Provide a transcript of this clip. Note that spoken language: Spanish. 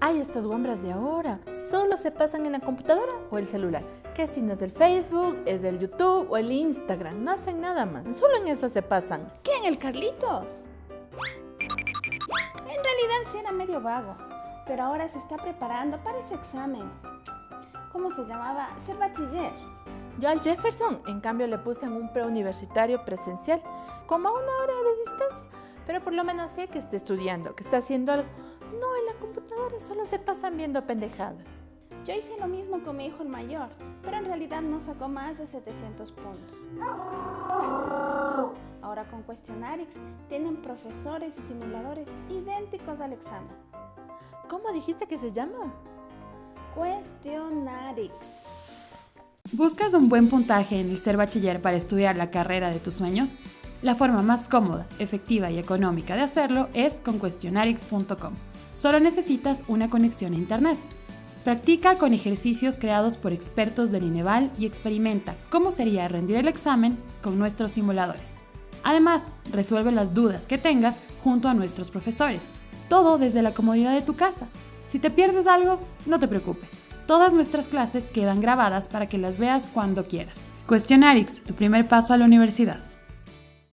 Ay, estos hombres de ahora solo se pasan en la computadora o el celular. Que si no es el Facebook, es el YouTube o el Instagram. No hacen nada más. Solo en eso se pasan. ¿Quién? ¿El Carlitos? En realidad sí era medio vago, pero ahora se está preparando para ese examen. ¿Cómo se llamaba? Ser bachiller. Yo al Jefferson, en cambio, le puse en un preuniversitario presencial, como a 1 hora de distancia. Pero por lo menos sé que está estudiando, que está haciendo algo. No, en la computadora solo se pasan viendo pendejadas. Yo hice lo mismo con mi hijo el mayor, pero en realidad no sacó más de 700 puntos. Ahora con Questionarix tienen profesores y simuladores idénticos al examen. ¿Cómo dijiste que se llama? Questionarix. ¿Buscas un buen puntaje en el Ser Bachiller para estudiar la carrera de tus sueños? La forma más cómoda, efectiva y económica de hacerlo es con Questionarix.com. Solo necesitas una conexión a internet. Practica con ejercicios creados por expertos del INEVAL y experimenta cómo sería rendir el examen con nuestros simuladores. Además, resuelve las dudas que tengas junto a nuestros profesores. Todo desde la comodidad de tu casa. Si te pierdes algo, no te preocupes. Todas nuestras clases quedan grabadas para que las veas cuando quieras. Questionarix, tu primer paso a la universidad.